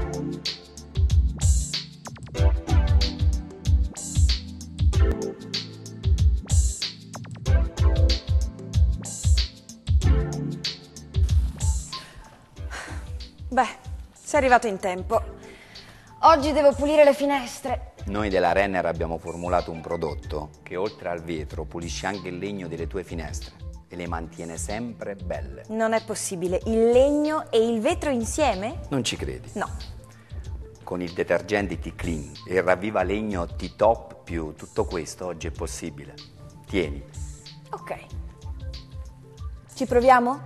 Beh, sei arrivato in tempo. Oggi devo pulire le finestre. Noi della Renner abbiamo formulato un prodotto che oltre al vetro pulisce anche il legno delle tue finestre e le mantiene sempre belle. Non è possibile. Il legno e il vetro insieme? Non ci credi? No. Con il detergente T-Clean e il ravviva legno T-Top più tutto questo oggi è possibile. Tieni. Ok. Ci proviamo?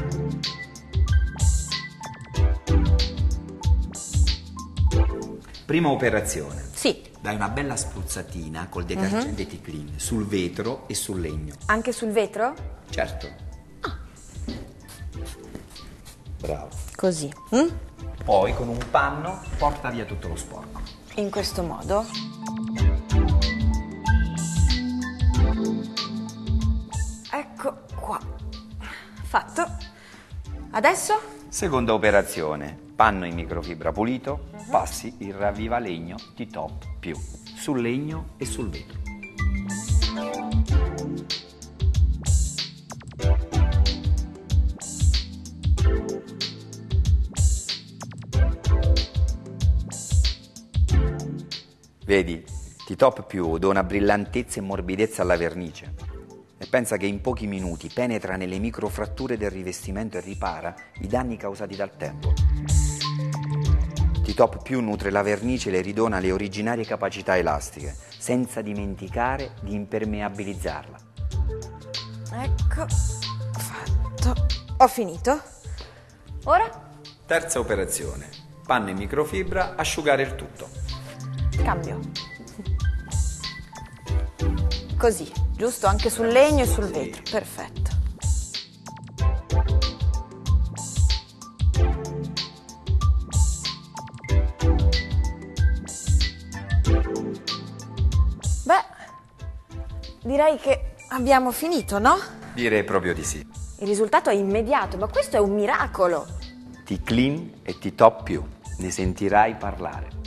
Prima operazione. Sì. Dai una bella spruzzatina col detergente T-Clean sul vetro e sul legno. Anche sul vetro? Certo. Bravo. Così. Poi con un panno porta via tutto lo sporco. In questo modo. Ecco qua. Fatto. Adesso? Seconda operazione. Panno in microfibra pulito, passi il ravvivalegno T-Top più sul legno e sul vetro. Vedi, T-Top più dona brillantezza e morbidezza alla vernice e pensa che in pochi minuti penetra nelle microfratture del rivestimento e ripara i danni causati dal tempo. T-Top più nutre la vernice e le ridona le originarie capacità elastiche, senza dimenticare di impermeabilizzarla. Ecco, fatto. Ho finito. Ora? Terza operazione. Panno in microfibra, asciugare il tutto. Cambio. Così, giusto? Anche sul legno e sul vetro. Perfetto. Beh, direi che abbiamo finito, no? Direi proprio di sì. Il risultato è immediato, ma questo è un miracolo. T-Clean e T-Top più. Ne sentirai parlare.